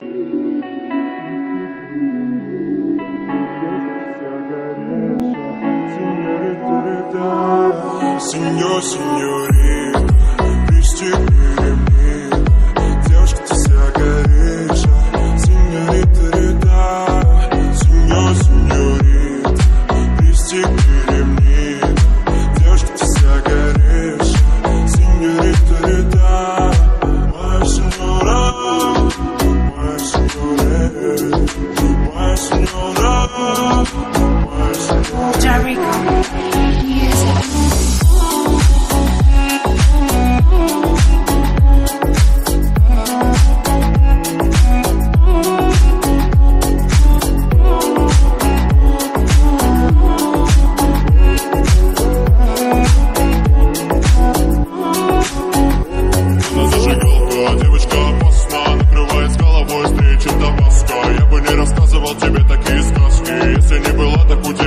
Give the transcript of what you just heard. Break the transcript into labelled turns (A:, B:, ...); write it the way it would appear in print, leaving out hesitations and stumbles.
A: Сеньор, сеньорит, пристегни ремни. Девушка, ты вся горишь, сеньорита, рита. Сеньор, сеньорит, пристегни ремни. Девушка, ты вся горишь, сеньорита, рита. Моя сеньора, моя сеньорит, моя сеньора, моя сеньора. Jericho. Девочка опасна, накрывает с головой встречу Табаско. Я бы не рассказывал тебе такие сказки, если не была так у тебя.